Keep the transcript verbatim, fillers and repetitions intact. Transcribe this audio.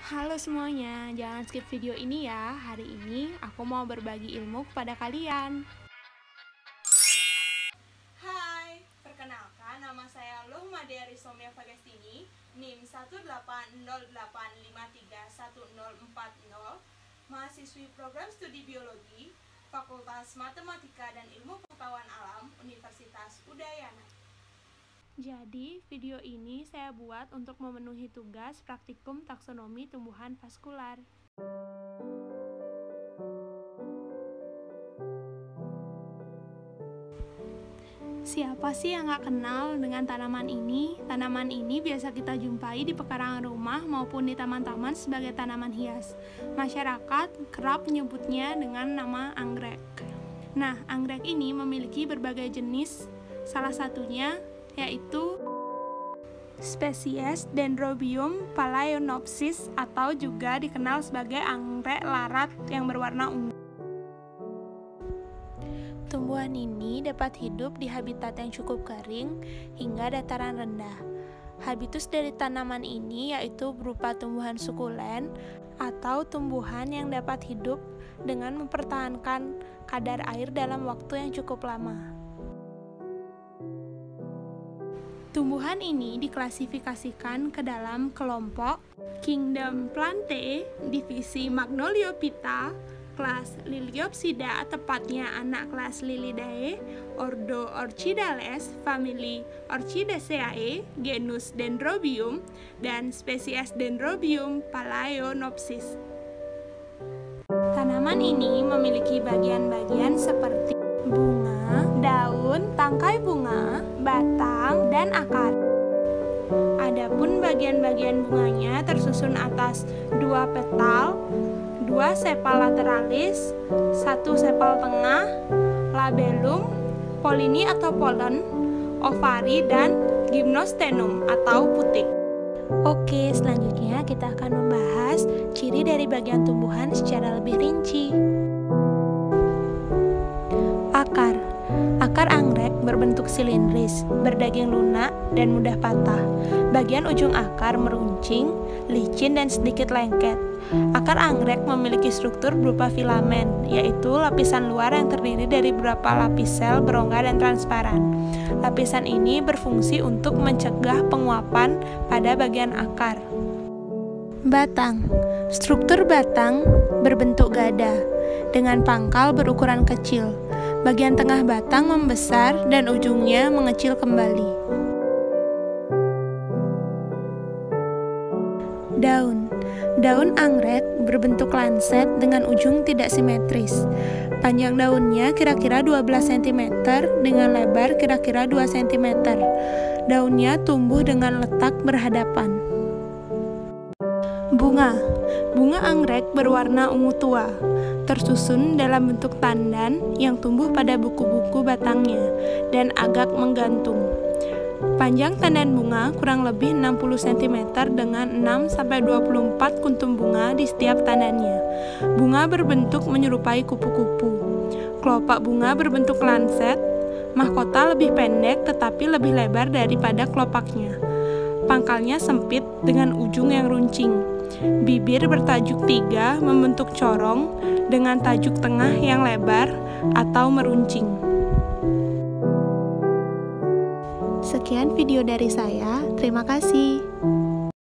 Halo semuanya, jangan skip video ini ya. Hari ini aku mau berbagi ilmu kepada kalian. Hai, perkenalkan nama saya Lohmade Arisomia Fagestini, N I M satu delapan nol delapan lima tiga satu nol empat nol, mahasiswi program studi biologi, Fakultas Matematika dan Ilmu Pengetahuan Alam, Universitas Udayana. Jadi, video ini saya buat untuk memenuhi tugas praktikum taksonomi tumbuhan vaskular. Siapa sih yang gak kenal dengan tanaman ini? Tanaman ini biasa kita jumpai di pekarangan rumah maupun di taman-taman sebagai tanaman hias. Masyarakat kerap menyebutnya dengan nama anggrek. Nah, anggrek ini memiliki berbagai jenis, salah satunya yaitu spesies Dendrobium phalaenopsis atau juga dikenal sebagai anggrek larat yang berwarna ungu. Tumbuhan ini dapat hidup di habitat yang cukup kering hingga dataran rendah. Habitus dari tanaman ini yaitu berupa tumbuhan sukulen atau tumbuhan yang dapat hidup dengan mempertahankan kadar air dalam waktu yang cukup lama. Tumbuhan ini diklasifikasikan ke dalam kelompok Kingdom Plantae, divisi Magnoliophyta, kelas Liliopsida, tepatnya anak kelas Lilidae, ordo Orchidales, famili Orchidaceae, genus Dendrobium, dan spesies Dendrobium phalaenopsis. Tanaman ini memiliki bagian-bagian seperti bunga, daun, tangkai bunga, batang, dan akar. Adapun bagian-bagian bunganya tersusun atas dua petal, dua sepal lateralis, satu sepal tengah, labellum, polini atau polen, ovari, dan gymnostenum atau putik. Oke, selanjutnya kita akan membahas ciri dari bagian tumbuhan secara lebih rinci. Akar. Akar anggrek berbentuk silindris, berdaging lunak, dan mudah patah. Bagian ujung akar meruncing, licin, dan sedikit lengket. Akar anggrek memiliki struktur berupa filamen, yaitu lapisan luar yang terdiri dari beberapa lapis sel berongga dan transparan. Lapisan ini berfungsi untuk mencegah penguapan pada bagian akar. Batang. Struktur batang berbentuk gada, dengan pangkal berukuran kecil. Bagian tengah batang membesar dan ujungnya mengecil kembali. Daun. Daun anggrek berbentuk lanset dengan ujung tidak simetris. Panjang daunnya kira-kira dua belas sentimeter dengan lebar kira-kira dua sentimeter. Daunnya tumbuh dengan letak berhadapan. Bunga. Bunga anggrek berwarna ungu tua, tersusun dalam bentuk tandan yang tumbuh pada buku-buku batangnya dan agak menggantung. Panjang tandan bunga kurang lebih enam puluh sentimeter dengan enam sampai dua puluh empat kuntum bunga di setiap tandannya. Bunga berbentuk menyerupai kupu-kupu. Kelopak bunga berbentuk lanset. Mahkota lebih pendek tetapi lebih lebar daripada kelopaknya. Pangkalnya sempit dengan ujung yang runcing. Bibir bertajuk tiga membentuk corong dengan tajuk tengah yang lebar atau meruncing. Sekian video dari saya, terima kasih.